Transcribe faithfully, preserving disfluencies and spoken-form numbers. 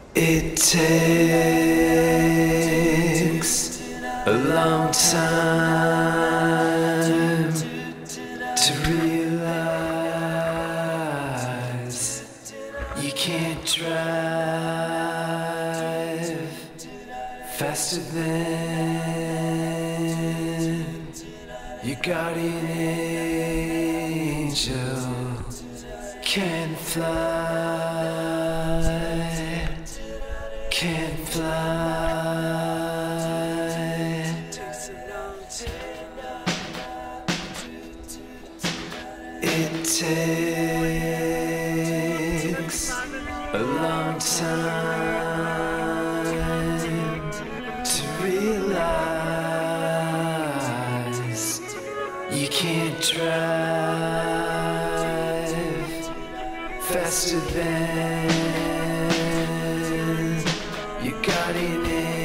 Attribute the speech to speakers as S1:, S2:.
S1: It takes a long time to realize you can't drive faster than your guardian angel can fly, can fly. It takes a long time to realize you can't drive faster than your guardian angel